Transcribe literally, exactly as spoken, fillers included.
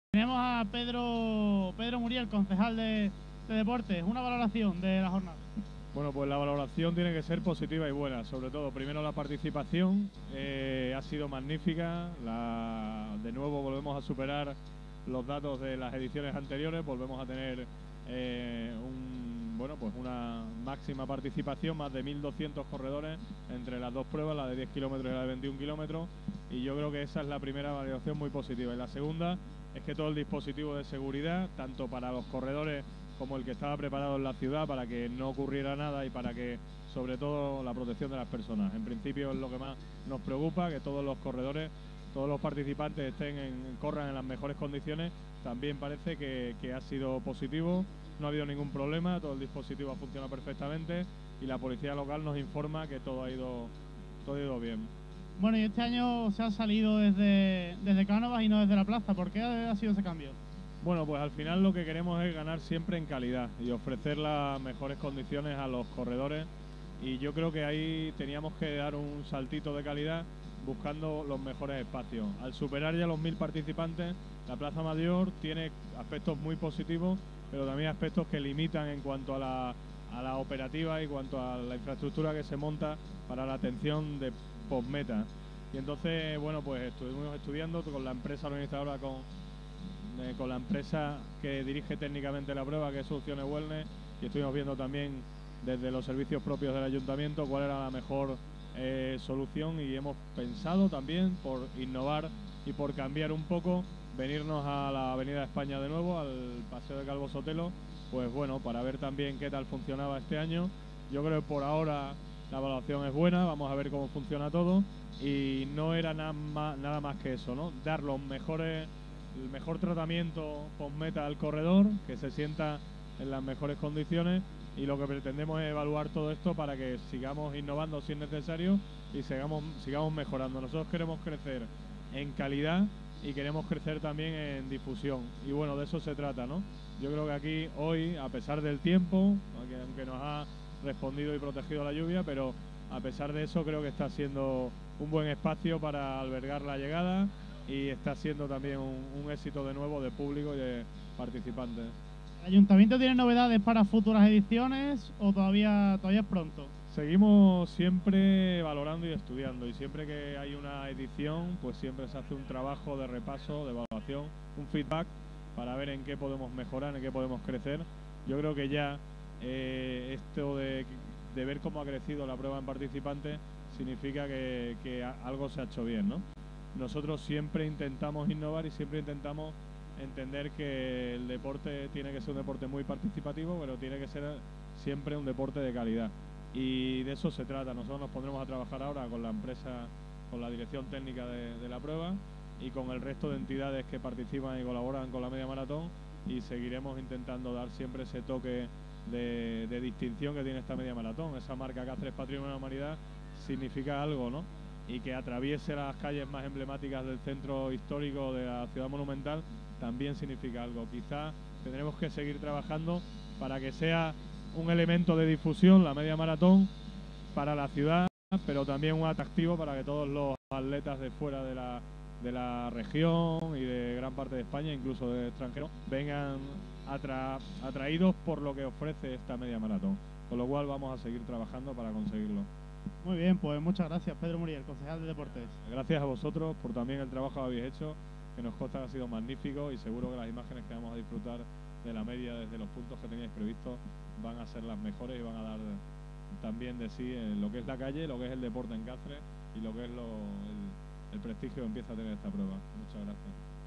Tenemos a Pedro Pedro Muriel, concejal de, de Deportes. Una valoración de la jornada. Bueno, pues la valoración tiene que ser positiva y buena. Sobre todo, primero la participación eh, ha sido magnífica. La, de nuevo volvemos a superar los datos de las ediciones anteriores. Volvemos a tener eh, un, bueno, pues una máxima participación, más de mil doscientos corredores entre las dos pruebas, la de diez kilómetros y la de veintiún kilómetros. Y yo creo que esa es la primera valoración muy positiva. Y la segunda es que todo el dispositivo de seguridad, tanto para los corredores como el que estaba preparado en la ciudad, para que no ocurriera nada y para que, sobre todo, la protección de las personas. En principio es lo que más nos preocupa, que todos los corredores, todos los participantes estén en, corran en las mejores condiciones. También parece que, que ha sido positivo, no ha habido ningún problema, todo el dispositivo ha funcionado perfectamente y la policía local nos informa que todo ha ido, todo ha ido bien. Bueno, y este año se ha salido desde, desde Cánovas y no desde la plaza. ¿Por qué ha sido ese cambio? Bueno, pues al final lo que queremos es ganar siempre en calidad y ofrecer las mejores condiciones a los corredores, y yo creo que ahí teníamos que dar un saltito de calidad buscando los mejores espacios. Al superar ya los mil participantes, la Plaza Mayor tiene aspectos muy positivos, pero también aspectos que limitan en cuanto a la, a la operativa y en cuanto a la infraestructura que se monta para la atención de postmeta. Y entonces, bueno, pues estuvimos estudiando con la empresa organizadora, con Eh, con la empresa que dirige técnicamente la prueba, que es Soluciones Wellness, y estuvimos viendo también desde los servicios propios del ayuntamiento cuál era la mejor eh, solución, y hemos pensado también por innovar y por cambiar un poco, venirnos a la Avenida España de nuevo, al Paseo de Calvo Sotelo, pues bueno, para ver también qué tal funcionaba este año. Yo creo que por ahora la evaluación es buena, vamos a ver cómo funciona todo, y no era nada más, nada más que eso, ¿no? Dar los mejores el mejor tratamiento post-meta al corredor, que se sienta en las mejores condiciones, y lo que pretendemos es evaluar todo esto para que sigamos innovando si es necesario y sigamos, sigamos mejorando. Nosotros queremos crecer en calidad y queremos crecer también en difusión, y bueno, de eso se trata, ¿no? Yo creo que aquí hoy, a pesar del tiempo, aunque, aunque nos ha respondido y protegido la lluvia, pero a pesar de eso creo que está siendo un buen espacio para albergar la llegada, y está siendo también un, un éxito de nuevo de público y de participantes. ¿El ayuntamiento tiene novedades para futuras ediciones o todavía, todavía es pronto? Seguimos siempre valorando y estudiando, y siempre que hay una edición, pues siempre se hace un trabajo de repaso, de evaluación, un feedback para ver en qué podemos mejorar, en qué podemos crecer. Yo creo que ya eh, esto de, de ver cómo ha crecido la prueba en participantes significa que, que algo se ha hecho bien, ¿no? Nosotros siempre intentamos innovar y siempre intentamos entender que el deporte tiene que ser un deporte muy participativo, pero tiene que ser siempre un deporte de calidad. Y de eso se trata. Nosotros nos pondremos a trabajar ahora con la empresa, con la dirección técnica de, de la prueba y con el resto de entidades que participan y colaboran con la media maratón, y seguiremos intentando dar siempre ese toque de, de distinción que tiene esta media maratón. Esa marca Cáceres Patrimonio de la Humanidad significa algo, ¿no? Y que atraviese las calles más emblemáticas del centro histórico de la ciudad monumental también significa algo. Quizás tendremos que seguir trabajando para que sea un elemento de difusión la media maratón para la ciudad, pero también un atractivo para que todos los atletas de fuera de la, de la región y de gran parte de España, incluso de extranjeros, vengan atra, atraídos por lo que ofrece esta media maratón. Con lo cual vamos a seguir trabajando para conseguirlo. Muy bien, pues muchas gracias, Pedro Muriel, concejal de Deportes. Gracias a vosotros por también el trabajo que habéis hecho, que nos consta que ha sido magnífico, y seguro que las imágenes que vamos a disfrutar de la media desde los puntos que teníais previstos van a ser las mejores y van a dar también de sí en lo que es la calle, lo que es el deporte en Cáceres y lo que es lo, el, el prestigio que empieza a tener esta prueba. Muchas gracias.